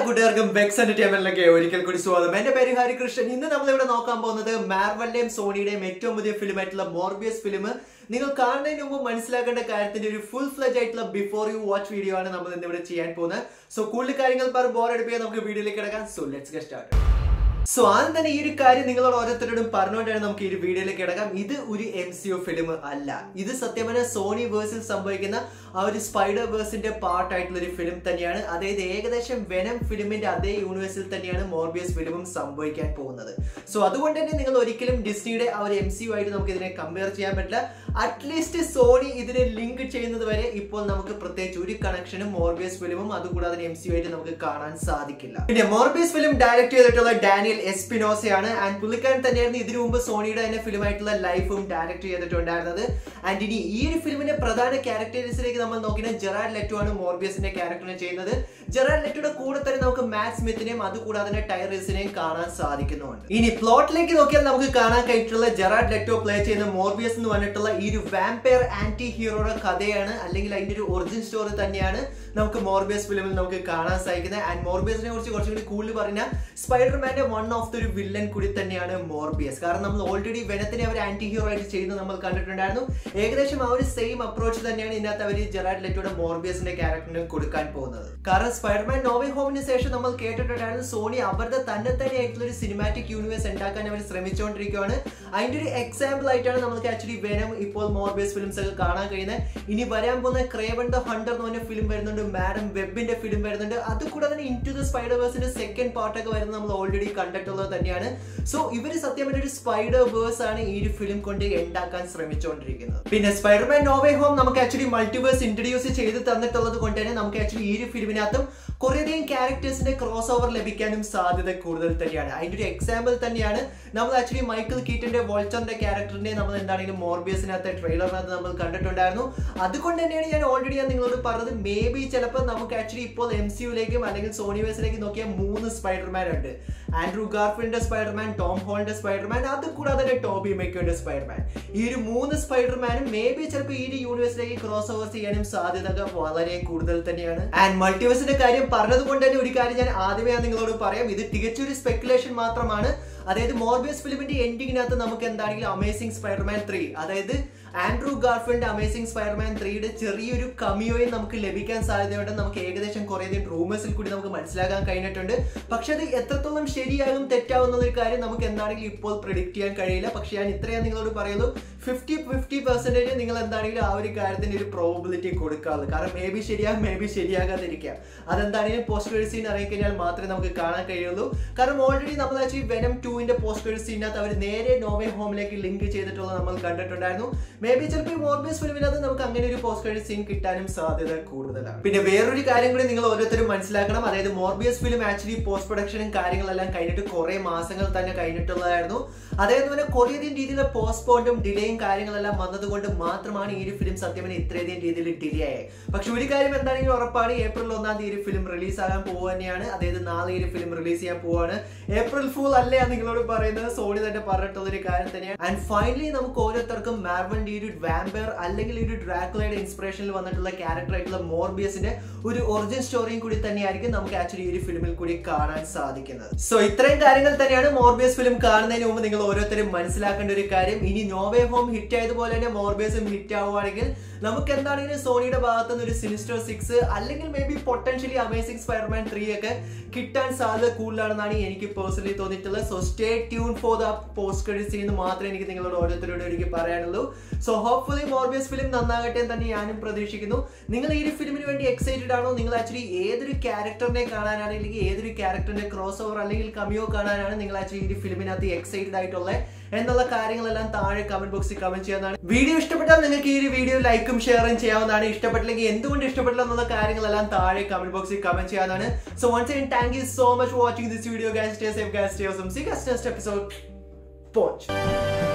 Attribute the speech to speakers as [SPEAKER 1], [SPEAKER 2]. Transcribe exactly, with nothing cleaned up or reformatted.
[SPEAKER 1] കൂട്ടുകാർക്കും VEX Entertainment ഒരിക്കൽ കൂടി സ്വാഗതം. എന്റെ പേര് ഹരികൃഷ്ണൻ. ഇന്ന് നമ്മൾ ഇവിടെ നോക്കാൻ പോകുന്നത് മാർവലിന്റെയും സോണിയുടെയും ഏറ്റവും പുതിയ ഫിലിം ആയിട്ടുള്ള മോർബിയസ് ഫിലിം നിങ്ങൾ കാണുന്നതിന് മുമ്പ് മനസ്സിലാക്കേണ്ട കാര്യത്തിന്റെ ഒരു ഫുൾ ഫ്ലെജ് ആയിട്ടുള്ള ബിഫോർ യു വാച്ച് വീഡിയോ ആണ് നമ്മൾ ഇന്ന് ഇവിടെ ചെയ്യാൻ പോകുന്നത്. സോ കൂടുതൽ കാര്യങ്ങൾ പറഞ്ഞ് ബോർ അടിപ്പിക്കാൻ നമുക്ക് വീഡിയോയിലേക്ക് കിടക്കാം. So let's get started. So ആദ്യം തന്നെ ഈ ഒരു കാര്യം നിങ്ങളോട് ഓരോരുത്തരോടും പറഞ്ഞുകൊണ്ടാണ് നമുക്ക് ഈ ഒരു വീഡിയോയിലേക്ക് കിടക്കാം. ഇത് ഒരു എം സി ഒ ഫിലിം അല്ല. ഇത് സത്യം പറഞ്ഞാൽ സോണി വേഴ്സിൽ സംഭവിക്കുന്ന ആ ഒരു സ്പൈഡർ വേഴ്സിന്റെ പാർട്ട് ആയിട്ടുള്ള ഒരു ഫിലിം തന്നെയാണ്. അതായത് ഏകദേശം വെനം ഫിലിമിന്റെ അതേ യൂണിവേഴ്സിൽ തന്നെയാണ് മോർബിയസ് ഫിലിമും സംഭവിക്കാൻ പോകുന്നത്. സോ അതുകൊണ്ട് തന്നെ നിങ്ങൾ ഒരിക്കലും ഡിസ്നിയുടെ ആ ഒരു എം സി ഒ ആയിട്ട് നമുക്ക് ഇതിനെ കമ്പയർ ചെയ്യാൻ പറ്റില്ല. അറ്റ്ലീസ്റ്റ് സോണി ഇതിനെ ലിങ്ക് ചെയ്യുന്നത് വരെ ഇപ്പോൾ നമുക്ക് പ്രത്യേകിച്ച് ഒരു കണക്ഷനും മോർബിയസ് ഫിലിമും അതുകൂടാതെ എം സി ഒ ആയിട്ട് നമുക്ക് കാണാൻ സാധിക്കില്ല. പിന്നെ മോർബിയസ് ഫിലിം ഡയറക്ട് ചെയ്തിട്ടുള്ള ഡാനിയൽ എസ്പിനോസയാണ്. ആൻഡ് പുള്ളിക്കാരൻ തന്നെയായിരുന്നു ഇതിനു മുമ്പ് സോണിയുടെ തന്നെ ഫിലിം ആയിട്ടുള്ള ലൈഫും ഡയറക്ട് ചെയ്തിട്ടുണ്ടായിരുന്നത്. ആൻഡ് ഇനി ഈ ഒരു ഫിലിമിന്റെ പ്രധാന ക്യാരക്ടേഴ്സിലേക്ക് നമ്മൾ നോക്കിയാൽ ജെറാഡ് ലെറ്റോ ആണ് മോർബിയസിന്റെ ക്യാരക്ടറിനെ ചെയ്യുന്നത്. ജെറാഡ് ലെറ്റോയുടെ കൂടെ തന്നെ നമുക്ക് മാറ്റ് സ്മിത്തിനെയും അതുകൂടാതെ തന്നെ ടൈറീസിനെയും കാണാൻ സാധിക്കുന്നുണ്ട്. ഇനി പ്ലോട്ടിലേക്ക് നോക്കിയാൽ നമുക്ക് കാണാൻ കഴിഞ്ഞിട്ടുള്ള ജെറാഡ് ലെറ്റോ പ്ലേ ചെയ്യുന്ന മോർബിയസ് എന്ന് പറഞ്ഞിട്ടുള്ള ഈ ഒരു വാമ്പയർ ആന്റി ഹീറോയുടെ കഥയാണ്, അല്ലെങ്കിൽ അതിന്റെ ഒരു ഒറിജിൻ സ്റ്റോറി തന്നെയാണ് നമുക്ക് മോർബിയസ് ഫിലിമിൽ നമുക്ക് കാണാൻ സാധിക്കുന്നത്. ആൻഡ് മോർബിയസിനെ കുറിച്ച് കുറച്ചും കൂടി കൂടുതൽ പറഞ്ഞാൽ സ്പൈഡർമാന്റെ വൺ ഓഫ് ദ ഒരു വില്ലൻ കൂടി തന്നെയാണ് മോർബിയസ്. കാരണം നമ്മൾ ഓൾറെഡി വെനത്തിനെ അവർ ആന്റി ഹീറോ ആയിട്ട് ചെയ്യുന്നത് നമ്മൾ കണ്ടിട്ടുണ്ടായിരുന്നു. ഏകദേശം ആ ഒരു സെയിം അപ്രോച്ച് തന്നെയാണ് ഇതിനകത്ത് അവർ ജെറാഡ് ലെറ്റോയുടെ മോർബിയസിന്റെ ക്യാരക്ടറിന് കൊടുക്കാൻ പോകുന്നത്. കാരണം സ്പൈഡർമാൻ നോ വേ ഹോമിന് ശേഷം നമ്മൾ കേട്ടിട്ടുണ്ടായിരുന്നു സോണി അവരുടെ തന്നെ തന്നെ ആയിട്ടുള്ള ഒരു സിനിമാറ്റിക് യൂണിവേഴ്സ് ഉണ്ടാക്കാൻ അവർ ശ്രമിച്ചുകൊണ്ടിരിക്കുകയാണ്. അതിന്റെ ഒരു എക്സാമ്പിൾ ആയിട്ടാണ് നമുക്ക് ആക്ച്വലി വെനം ഇപ്പോൾ മോർബിയസ് ഫിലിംസ് ഒക്കെ കാണാൻ കഴിയുന്നത്. ഇനി വരാൻ പോകുന്ന ക്രേവൺ ദ ഹണ്ടർ എന്ന് പറഞ്ഞ ഫിലിം വരുന്നുണ്ട്, മാഡം വെബിന്റെ ഫിലിം വരുന്നുണ്ട്, അതുകൂടാതെ തന്നെ ഇൻടു ദ സ്പൈഡർവേഴ്സിന്റെ സെക്കൻഡ് പാർട്ടൊക്കെ വരുന്നത് നമ്മൾ ഓൾറെഡി കണ്ടിട്ടുള്ളത് തന്നെയാണ്. സോ ഇവര് സത്യം പറഞ്ഞ ഒരു സ്പൈഡർ വേഴ്സ് ആണ് ഈ ഒരു ഫിലിം കൊണ്ട് ഉണ്ടാക്കാൻ ശ്രമിച്ചുകൊണ്ടിരിക്കുന്നത്. പിന്നെ സ്പൈഡർമാൻ നോ വേ ഹോം നമുക്ക് ആക്ച്വലി മൾട്ടിവേഴ്സ് ഇൻട്രൊഡ്യൂസ് ചെയ്ത് തന്നിട്ടുള്ളത് കൊണ്ട് തന്നെ നമുക്ക് ആക്ച്വലി ഈ ഒരു ഫിലിമിനകത്തും കുറേയധികം ക്യാരക്ടേഴ്സിന്റെ ക്രോസ് ഓവർ ലഭിക്കാനും സാധ്യത കൂടുതൽ തന്നെയാണ്. അതിന്റെ ഒരു എക്സാമ്പിൾ തന്നെയാണ് നമ്മൾ ആക്ച്വലി മൈക്കിൾ കീറ്റന്റെ വോൾച്ചറിന്റെ ക്യാരക്ടറിനെ നമ്മൾ എന്താണെങ്കിലും മോർബിയസിനകത്തെ ട്രെയിലറിനകത്ത് നമ്മൾ കണ്ടിട്ടുണ്ടായിരുന്നു. അതുകൊണ്ട് തന്നെയാണ് ഞാൻ ഓൾറെഡി ഞാൻ നിങ്ങളോട് പറഞ്ഞത് മേ ബി ചിലപ്പോൾ നമുക്ക് ആക്ച്വലി ഇപ്പോൾ എം സി യുയിലേക്കും അല്ലെങ്കിൽ സോണിവേഴ്സിലേക്കും നോക്കിയാൽ മൂന്ന് സ്പൈഡർമാൻ ഉണ്ട്. ആൻഡ്രൂ ഗാർഫിൽഡിന്റെ സ്പൈഡർമാൻ, ടോം ഹോളിന്റെ സ്പൈഡർമാൻ, അത് കൂടാതെ തന്നെ ടോബി മെക്കോയുടെ സ്പൈഡർമാൻ. ഈ ഒരു മൂന്ന് സ്പൈഡർമാനും മേ ബി ചിലപ്പോൾ ഈ ഒരു യൂണിവേഴ്സിലേക്ക് ക്രോസ് ഓവർ ചെയ്യാനും സാധ്യത വളരെ കൂടുതൽ തന്നെയാണ്. ആൻഡ് മൾട്ടിവേഴ്സിന്റെ കാര്യം പറഞ്ഞത് കൊണ്ട് തന്നെ ഒരു കാര്യം ഞാൻ ആദ്യമേ ഞാൻ നിങ്ങളോട് പറയാം, ഇത് തികച്ചൊരു സ്പെക്കുലേഷൻ മാത്രമാണ്. അതായത് മോർബിയസ് ഫിലിമിന്റെ എൻഡിങ്ങിനകത്ത് നമുക്ക് എന്താണെങ്കിലും അമേസിംഗ് സ്പൈഡർമാൻ ത്രീ, അതായത് ആൻഡ്രൂ ഗാർഫിൽഡ് അമേസിംഗ് സ്പൈഡർമാൻ ത്രീയുടെ ചെറിയൊരു കമിയോയും നമുക്ക് ലഭിക്കാൻ സാധ്യതയുണ്ട്. നമുക്ക് ഏകദേശം കുറേയധികം റൂമേഴ്സിൽ കൂടി നമുക്ക് മനസ്സിലാക്കാൻ കഴിഞ്ഞിട്ടുണ്ട്. പക്ഷെ അത് എത്രത്തോളം ശരിയാകും തെറ്റാവുന്ന ഒരു കാര്യം നമുക്ക് എന്താണെങ്കിലും ഇപ്പോൾ പ്രെഡിക്റ്റ് ചെയ്യാൻ കഴിയില്ല. പക്ഷെ ഞാൻ ഇത്രയും നിങ്ങളോട് പറയുള്ളൂ, ഫിഫ്റ്റി ഫിഫ്റ്റി പെർസെന്റേജ് നിങ്ങൾ എന്താണെങ്കിലും ആ ഒരു കാര്യത്തിന് ഒരു പ്രോബിലിറ്റി കൊടുക്കാറുള്ളൂ. കാരണം മേ ബി ശരിയാകും, മേ ബി ശരിയാകാതിരിക്കാം. അതെന്താണെങ്കിലും പോസ്റ്റ് ക്രെഡിറ്റ് സീൻ ഇറങ്ങിക്കഴിഞ്ഞാൽ മാത്രമേ നമുക്ക് കാണാൻ കഴിയുള്ളൂ. കാരണം ഓൾറെഡി നമ്മൾ ആക്ച്വലി വെനം ടൂവിന്റെ പോസ്റ്റ് ക്രെഡിറ്റ് സീനകത്ത് അവർ നേരെ നോ വേ ഹോമിലേക്ക് ലിങ്ക് ചെയ്തിട്ടുള്ളത് നമ്മൾ കണ്ടിട്ടുണ്ടായിരുന്നു. മേ ബി ചിലപ്പോൾ മോർബിയസ് ഫിലിമിനകത്ത് നമുക്ക് അങ്ങനെ ഒരു പോസ്റ്റ് ക്രെഡിറ്റ് സീൻ കിട്ടാനും സാധ്യത കൂടുതലാണ്. പിന്നെ വേറൊരു കാര്യം കൂടി നിങ്ങൾ ഓരോരുത്തരും മനസ്സിലാക്കണം. അതായത് മോർബിയസ് ഫിലിം ആക്ച്വലി പോസ്റ്റ് പ്രൊഡക്ഷനും കാര്യങ്ങളെല്ലാം കഴിഞ്ഞിട്ട് കുറെ മാസങ്ങൾ തന്നെ കഴിഞ്ഞിട്ടുള്ളതായിരുന്നു. അതായത് തന്നെ കുറേയധികം രീതിയിലുള്ള പോസ്റ്റ്പോണ്ടും ഡിലേയും കാര്യങ്ങളെല്ലാം വന്നതുകൊണ്ട് മാത്രമാണ് ഈ ഒരു ഫിലിം സത്യം പറഞ്ഞാൽ ഇത്രയധികം രീതിയിൽ ഡിലേ ആയത്. പക്ഷെ ഒരു കാര്യം എന്താണെങ്കിലും ഉറപ്പാണ്, ഏപ്രിൽ ഒന്നാം തീയതി ഒരു ഫിലിം റിലീസ് ആകാൻ പോവുക തന്നെയാണ്. അതായത് നാളെ ഈ ഒരു ഫിലിം റിലീസ് ചെയ്യാൻ പോവാണ്. ഏപ്രിൽ ഫൂൾ അല്ലേ നിങ്ങളോട് പറയുന്നത്, സോണി തന്നെ പറഞ്ഞിട്ടുള്ള ഒരു കാര്യം തന്നെയാണ്. ആൻഡ് ഫൈനലി നമുക്ക് ഓരോരുത്തർക്കും മാർവലിന്റെ ഈ ഒരു വാമ്പയർ അല്ലെങ്കിൽ ഒരു ഡ്രാക്കുളയുടെ ഇൻസ്പിറേഷനിൽ വന്നിട്ടുള്ള ക്യാരക്ടർ ആയിട്ടുള്ള മോർബിയസിന്റെ ഒരു ഒറിജിൻ സ്റ്റോറിയും കൂടി തന്നെയായിരിക്കും നമുക്ക് ആക്ച്വലി ഈ ഒരു ഫിലിമിൽ കൂടി കാണാൻ സാധിക്കുന്നത്. സോ ഇത്രയും കാര്യങ്ങൾ തന്നെയാണ് മോർബിയസ് ഫിലിം കാണുന്നതിന് മുമ്പ് നിങ്ങൾ ഓരോരുത്തരും മനസ്സിലാക്കേണ്ട ഒരു കാര്യം. ഇനി നോ വേ ഹോം ഹിറ്റ് ആയതുപോലെ തന്നെ മോർബിയസും ഹിറ്റ് ആവുകയാണെങ്കിൽ നമുക്ക് എന്താണെങ്കിലും സോണിയുടെ ഭാഗത്തു നിന്ന് ഒരു സിനിസ്റ്റർ സിക്സ് അല്ലെങ്കിൽ maybe potentially amazing Spiderman three ഒക്കെ കിട്ടാൻ സാധ്യത കൂടുതലാണെന്നാണ് എനിക്ക് പേഴ്സണലി തോന്നിയിട്ടുള്ളത്. So stay tune for the post credit scene എന്ന് മാത്രമേ എനിക്ക് നിങ്ങളോട് ഓരോരുത്തരോട് എനിക്ക് പറയാനുള്ളൂ. സോ ഹോപ്പ്ഫുള്ളി മോർബിയസ് ഫിലിം നന്നാകട്ടെ എന്ന് തന്നെ ഞാനും പ്രതീക്ഷിക്കുന്നു. നിങ്ങൾ ഈ ഒരു ഫിലിമിന് വേണ്ടി എക്സൈറ്റഡ് ആണോ? നിങ്ങൾ ആക്ച്വലി ഏതൊരു ക്യാരക്ടറിനെ കാണാനാണ്, അല്ലെങ്കിൽ ഏതൊരു ക്യാരക്ടറിന്റെ ക്രോസ് ഓവർ അല്ലെങ്കിൽ കമിയോ കാണാനാണ് നിങ്ങൾ ആക്ച്വലി ഈ ഒരു ഫിലിമിനകത്ത് എക്സൈറ്റഡ് ആയിട്ടുള്ളത് എന്നുള്ള കാര്യങ്ങളെല്ലാം താഴെ കമന്റ് ബോക്സിൽ കമന്റ് ചെയ്യാവുന്നതാണ്. വീഡിയോ ഇഷ്ടപ്പെട്ടാൽ നിങ്ങൾക്ക് ഈ ഒരു വീഡിയോ ലൈക്കും ഷെയറും ചെയ്യാവുന്നതാണ്. ഇഷ്ടപ്പെട്ടില്ലെങ്കിൽ എന്തുകൊണ്ട് ഇഷ്ടപ്പെട്ടില്ല എന്നുള്ള കാര്യങ്ങളെല്ലാം താഴെ കമന്റ് ബോക്സിൽ കമന്റ് ചെയ്യാവുന്നതാണ്. So once again thank you so much for watching this video. Guys stay safe, guys stay awesome. See you guys next episode. Punch.